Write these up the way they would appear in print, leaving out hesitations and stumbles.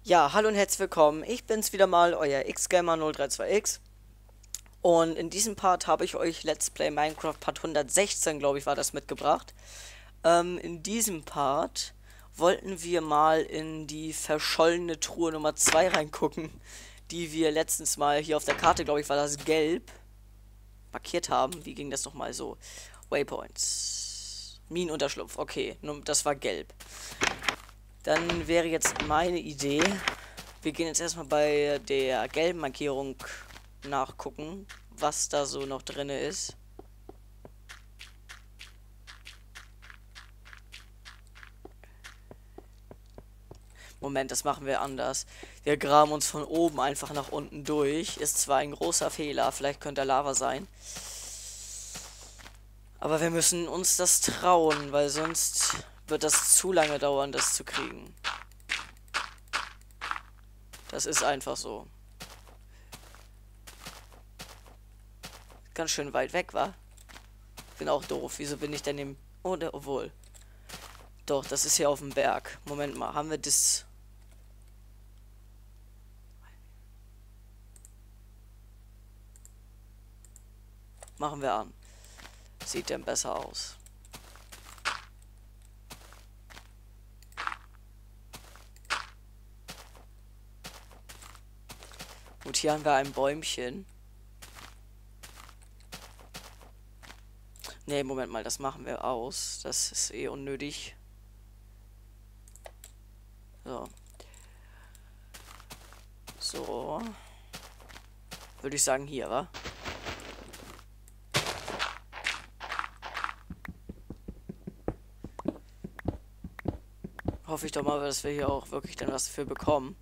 Ja, hallo und herzlich willkommen. Ich bin's wieder mal, euer Xgamer032X. Und in diesem Part habe ich euch Let's Play Minecraft Part 116, glaube ich, war das mitgebracht. In diesem Part wollten wir mal in die verschollene Truhe Nummer 2 reingucken, die wir letztens mal hier auf der Karte, glaube ich, war das gelb, markiert haben. Wie ging das nochmal so? Waypoints. Minenunterschlupf, okay, das war gelb. Dann wäre jetzt meine Idee, wir gehen jetzt erstmal bei der gelben Markierung nachgucken, was da so noch drin ist. Moment, das machen wir anders. Wir graben uns von oben einfach nach unten durch. Ist zwar ein großer Fehler, vielleicht könnte da Lava sein. Aber wir müssen uns das trauen, weil sonst wird das zu lange dauern, das zu kriegen. Das ist einfach so. Ganz schön weit weg, wa? Bin auch doof. Wieso bin ich denn im... Oh, obwohl. Doch, das ist hier auf dem Berg. Moment mal, haben wir das... Machen wir an. Sieht denn besser aus. Gut, hier haben wir ein Bäumchen. Ne, Moment mal, das machen wir aus. Das ist eh unnötig. So. So. Würde ich sagen, hier, wa? Hoffe ich doch mal, dass wir hier auch wirklich dann was für bekommen.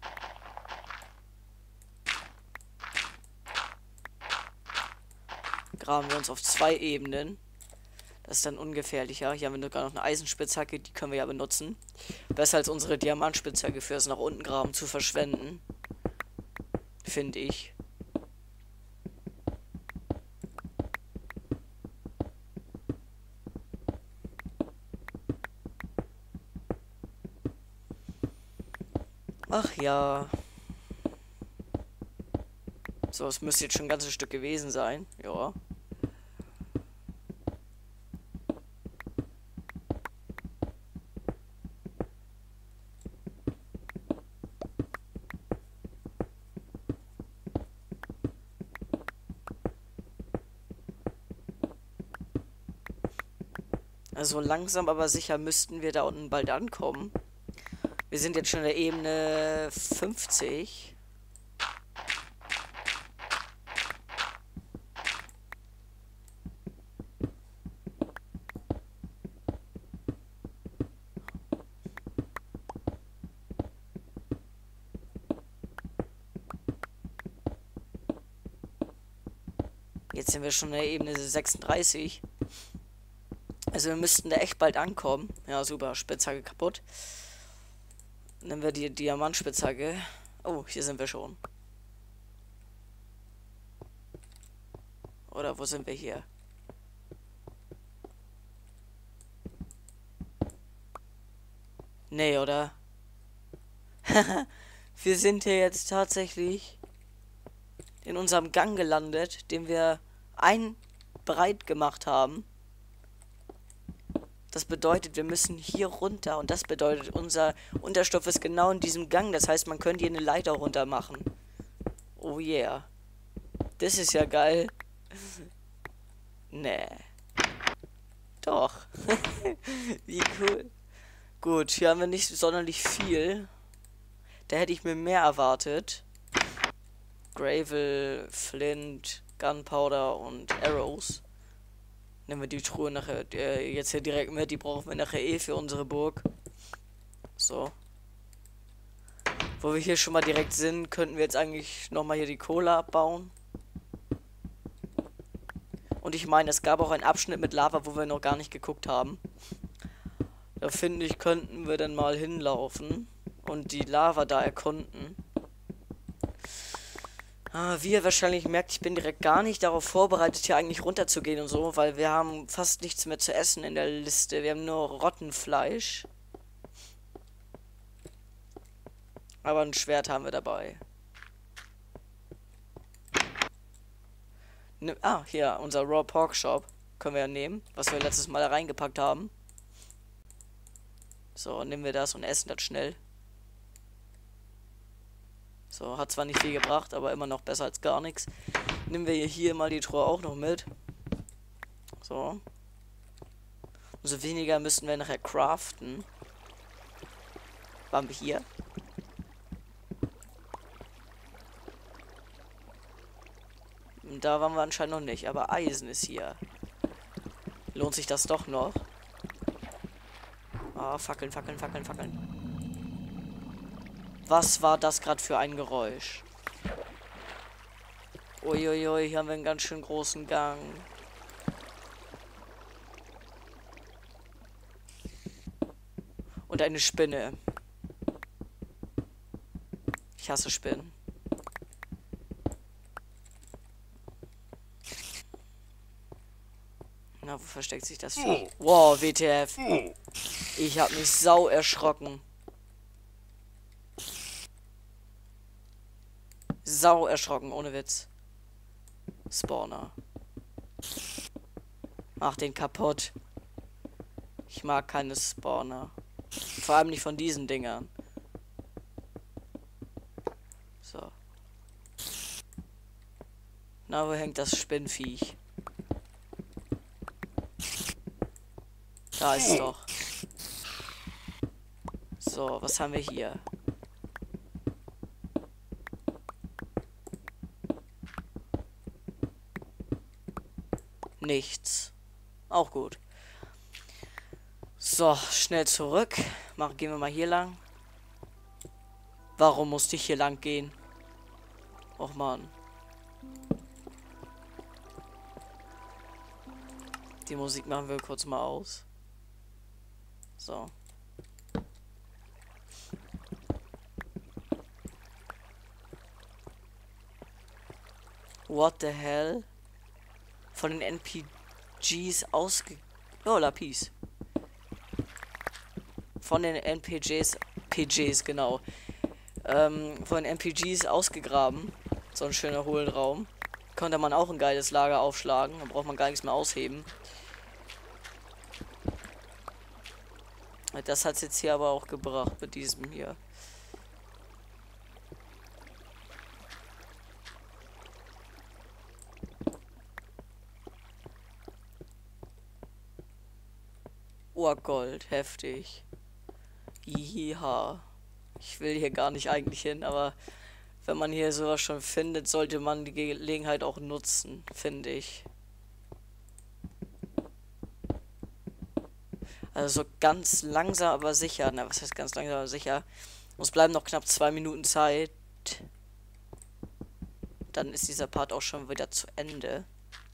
Graben wir uns auf 2 Ebenen. Das ist dann ungefährlicher. Hier haben wir sogar noch eine Eisenspitzhacke, die können wir ja benutzen. Besser als unsere Diamantspitzhacke fürs nach unten graben zu verschwenden. Finde ich. Ach ja. So, es müsste jetzt schon ein ganzes Stück gewesen sein. Ja. Also langsam aber sicher müssten wir da unten bald ankommen. Wir sind jetzt schon in der Ebene 50. Jetzt sind wir schon in der Ebene 36. Also wir müssten da echt bald ankommen. Ja, super. Spitzhacke kaputt. Nehmen wir die Diamantspitzhacke. Oh, hier sind wir schon. Oder wo sind wir hier? Nee, oder? Wir sind hier jetzt tatsächlich in unserem Gang gelandet, den wir breit gemacht haben. Das bedeutet, wir müssen hier runter und das bedeutet, unser Unterstoff ist genau in diesem Gang. Das heißt, man könnte hier eine Leiter runter machen. Oh yeah. Das ist ja geil. Nee. Doch. Wie cool. Gut, hier haben wir nicht sonderlich viel. Da hätte ich mir mehr erwartet. Gravel, Flint, Gunpowder und Arrows. Nehmen wir die Truhe nachher jetzt hier direkt mit. Die brauchen wir nachher eh für unsere Burg. So. Wo wir hier schon mal direkt sind, könnten wir jetzt eigentlich nochmal hier die Kohle abbauen. Und ich meine, es gab auch einen Abschnitt mit Lava, wo wir noch gar nicht geguckt haben. Da finde ich, könnten wir dann mal hinlaufen und die Lava da erkunden. Wie ihr wahrscheinlich merkt, ich bin direkt gar nicht darauf vorbereitet, hier eigentlich runterzugehen und so, weil wir haben fast nichts mehr zu essen in der Liste. Wir haben nur Rottenfleisch. Aber ein Schwert haben wir dabei. Hier, unser Raw Pork Shop. Können wir ja nehmen, was wir letztes Mal da reingepackt haben. So, nehmen wir das und essen das schnell. So, hat zwar nicht viel gebracht, aber immer noch besser als gar nichts. Nehmen wir hier mal die Truhe auch noch mit. So. Umso weniger müssten wir nachher craften. Waren wir hier? Da waren wir anscheinend noch nicht, aber Eisen ist hier. Lohnt sich das doch noch? Ah, Fackeln, Fackeln, Fackeln, Fackeln. Was war das gerade für ein Geräusch? Uiuiui, hier haben wir einen ganz schön großen Gang. Und eine Spinne. Ich hasse Spinnen. Na, wo versteckt sich das Vieh? Wow, WTF. Ich hab mich sau erschrocken. Sau erschrocken, ohne Witz. Spawner. Mach den kaputt. Ich mag keine Spawner. Vor allem nicht von diesen Dingern. So. Na, wo hängt das Spinnviech? Da ist es doch. So, was haben wir hier? Nichts. Auch gut. So, schnell zurück. Gehen wir mal hier lang. Warum musste ich hier lang gehen? Och man. Die Musik machen wir kurz mal aus. So. What the hell? Von den NPGs Oh, Lapis. Von den PGs, genau. Von den NPGs ausgegraben. So ein schöner Hohlraum. Konnte man auch ein geiles Lager aufschlagen. Da braucht man gar nichts mehr ausheben. Das hat es jetzt hier aber auch gebracht mit diesem hier. Urgold, heftig. Ja. Ich will hier gar nicht eigentlich hin, aber wenn man hier sowas schon findet, sollte man die Gelegenheit auch nutzen, finde ich. Also so ganz langsam, aber sicher. Na, was heißt ganz langsam, aber sicher? Uns bleiben noch knapp 2 Minuten Zeit. Dann ist dieser Part auch schon wieder zu Ende.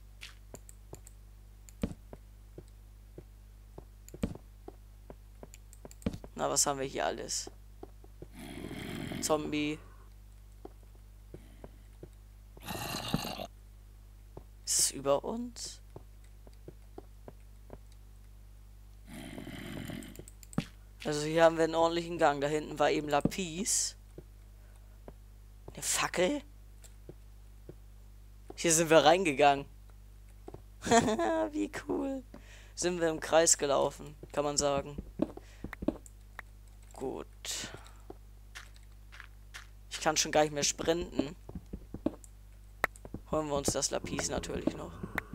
Na, was haben wir hier alles? Zombie. Ist es über uns? Also hier haben wir einen ordentlichen Gang. Da hinten war eben Lapis. Eine Fackel? Hier sind wir reingegangen. Wie cool. Sind wir im Kreis gelaufen, kann man sagen. Gut. Ich kann schon gar nicht mehr sprinten. Holen wir uns das Lapis natürlich noch.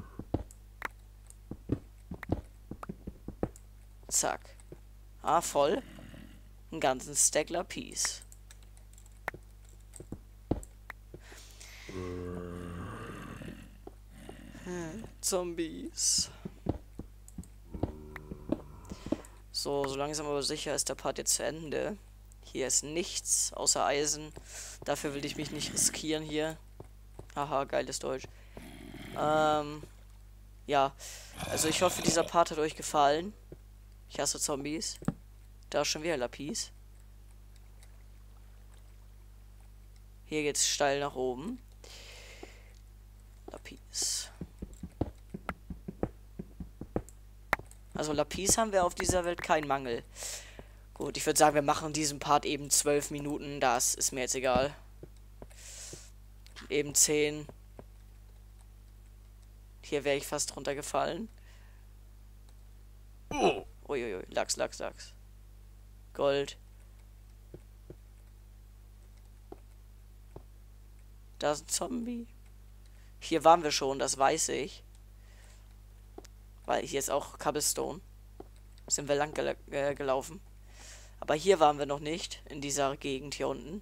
Zack. Ah, voll. Einen ganzen Stack Lapis. Zombies. So langsam aber sicher ist der Part jetzt zu Ende. Hier ist nichts außer Eisen. Dafür will ich mich nicht riskieren hier. Haha, geiles Deutsch. Ja. Also ich hoffe, dieser Part hat euch gefallen. Ich hasse Zombies. Da ist schon wieder Lapis. Hier geht's steil nach oben. Lapis. Also Lapis haben wir auf dieser Welt keinen Mangel. Gut. Gut, ich würde sagen, wir machen diesen Part eben 12 Minuten. Das ist mir jetzt egal. Eben 10. Hier wäre ich fast runtergefallen. Uiuiui, Lachs, Lachs, Lachs. Gold. Da ist ein Zombie. Hier waren wir schon, das weiß ich. Weil hier ist auch Cobblestone. Sind wir lang gelaufen. Aber hier waren wir noch nicht. In dieser Gegend hier unten.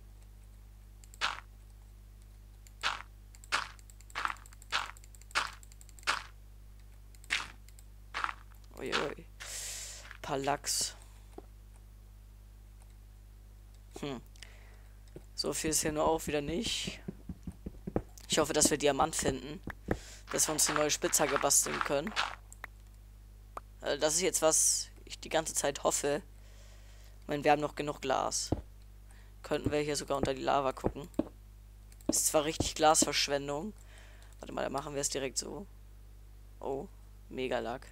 Uiui. Paar Lachs. So viel ist hier nur auch wieder nicht. Ich hoffe, dass wir Diamant finden. Dass wir uns eine neue Spitzhacke basteln können. Das ist jetzt, was ich die ganze Zeit hoffe. Ich meine, wir haben noch genug Glas. Könnten wir hier sogar unter die Lava gucken. Ist zwar richtig Glasverschwendung. Warte mal, dann machen wir es direkt so. Oh, mega Lack.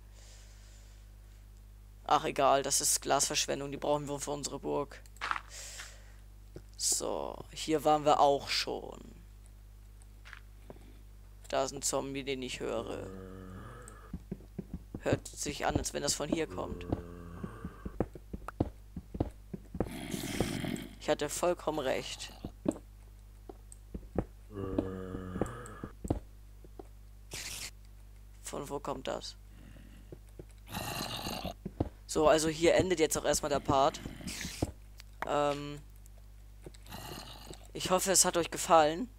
Ach, egal, das ist Glasverschwendung. Die brauchen wir für unsere Burg. So, hier waren wir auch schon. Da ist ein Zombie, den ich höre. Hört sich an, als wenn das von hier kommt. Ich hatte vollkommen recht. Von wo kommt das? So, also hier endet jetzt auch erstmal der Part. Ich hoffe, es hat euch gefallen.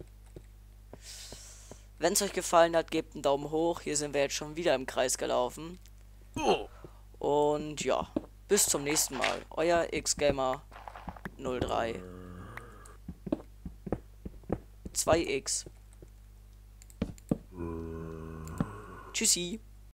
Wenn es euch gefallen hat, gebt einen Daumen hoch. Hier sind wir jetzt schon wieder im Kreis gelaufen. Und ja, bis zum nächsten Mal. Euer Xgamer 03. 2x. Tschüssi.